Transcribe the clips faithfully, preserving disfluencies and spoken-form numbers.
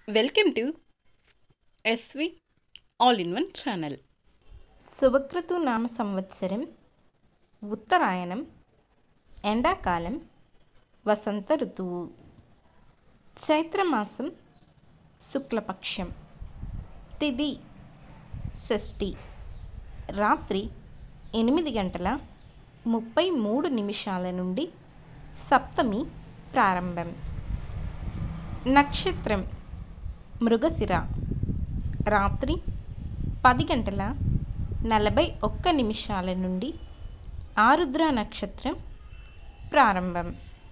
Welcome to SV all in one channel. శుభకృతు నామ సంవత్సరం, ఉత్తరాయణం, ఎండాకాలం, వసంత ఋతువు, చైత్రమాసం, శుక్లపక్షం, తిథి షష్ఠి, రాత్రి ఎనిమిది గంటల ముప్పై మూడు నిమిషాల నుండి సప్తమి ప్రారంభం. నక్షత్రం మృగశిర, రాత్రి పది గంటల నలభై ఒక్క నిమిషాల నుండి ఆరుద్ర నక్షత్రం ప్రారంభం.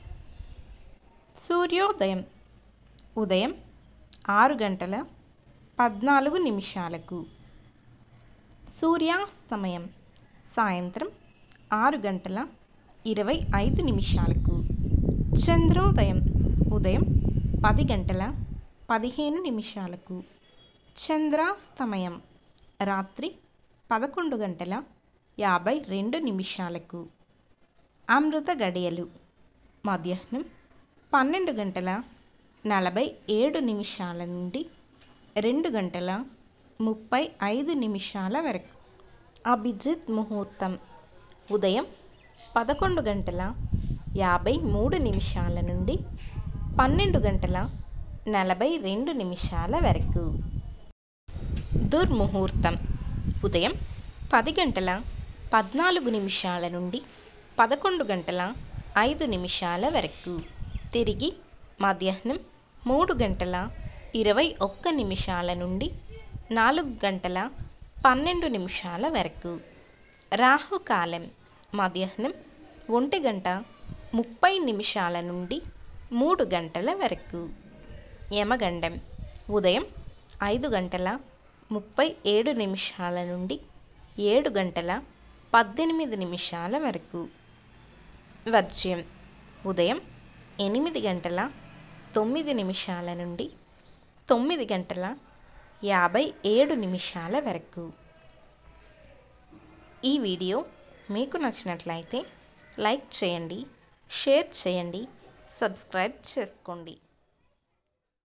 సూర్యోదయం ఉదయం ఆరు గంటల పద్నాలుగు నిమిషాలకు, సూర్యాస్తమయం సాయంత్రం ఆరు గంటల ఇరవై ఐదు నిమిషాలకు, చంద్రోదయం ఉదయం పది గంటల పదిహేను నిమిషాలకు, చంద్రాస్తమయం రాత్రి పదకొండు గంటల యాభై రెండు నిమిషాలకు. అమృత గడియలు మధ్యాహ్నం పన్నెండు గంటల నలభై ఏడు నిమిషాల నుండి రెండు గంటల ముప్పై ఐదు నిమిషాల వరకు. అభిజిత్ ముహూర్తం ఉదయం పదకొండు గంటల యాభై మూడు నిమిషాల నుండి పన్నెండు గంటల నలభై రెండు నిమిషాల వరకు. దుర్ముహూర్తం ఉదయం పది గంటల పద్నాలుగు నిమిషాల నుండి పదకొండు గంటల ఐదు నిమిషాల వరకు. తిరిగి మధ్యాహ్నం మూడు గంటల ఇరవై ఒక్క నిమిషాల నుండి నాలుగు గంటల పన్నెండు నిమిషాల వరకు. రాహుకాలం మధ్యాహ్నం ఒంటి గంట ముప్పై నిమిషాల నుండి మూడు గంటల వరకు. యమగండం ఉదయం ఐదు గంటల ముప్పై ఏడు నిమిషాల నుండి ఏడు గంటల పద్దెనిమిది నిమిషాల వరకు. వర్జ్యం ఉదయం ఎనిమిది గంటల తొమ్మిది నిమిషాల నుండి తొమ్మిది గంటల యాభై ఏడు నిమిషాల వరకు. ఈ వీడియో మీకు నచ్చినట్లయితే లైక్ చేయండి, షేర్ చేయండి, సబ్స్క్రైబ్ చేసుకోండి.